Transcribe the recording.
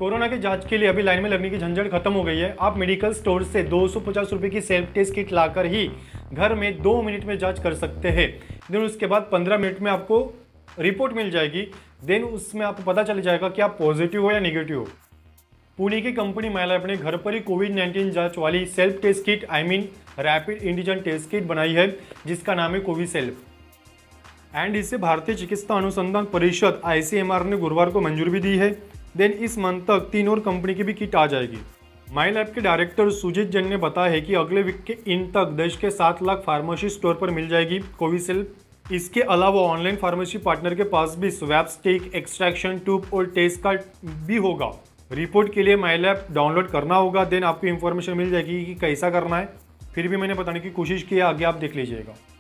Corona की जांच के लिए अभी लाइन में लगने की झंझट खत्म हो गई है। आप मेडिकल स्टोर से 250 रुपये की सेल्फ टेस्ट किट लाकर ही घर में 2 मिनट में जांच कर सकते हैं। देन उसके बाद 15 मिनट में आपको रिपोर्ट मिल जाएगी। देन उसमें आपको पता चल जाएगा कि आप पॉजिटिव हो या निगेटिव हो। पुणे की कंपनी माइलैब ने घर पर ही कोविड-19 जांच वाली self test kit rapid antigen test kit बनाई है, जिसका नाम है कोविसेल्फ। एंड इसे भारतीय चिकित्सा अनुसंधान परिषद ICMR ने गुरुवार को मंजूरी भी दी है। देन इस मंथ तक 3 और कंपनी की भी किट आ जाएगी। माइलैब के डायरेक्टर सुजीत जैन ने बताया है कि अगले वीक के इन तक देश के 7 लाख फार्मेसी स्टोर पर मिल जाएगी कोविसेल्फ। इसके अलावा ऑनलाइन फार्मेसी पार्टनर के पास भी स्वैब स्टिक, एक्सट्रैक्शन ट्यूब और टेस्ट कार्ड भी होगा। रिपोर्ट के लिए माइलैब डाउनलोड करना होगा। देन आपको इन्फॉर्मेशन मिल जाएगी कि कैसा करना है। फिर भी मैंने बताने की कोशिश की है, आगे आप देख लीजिएगा।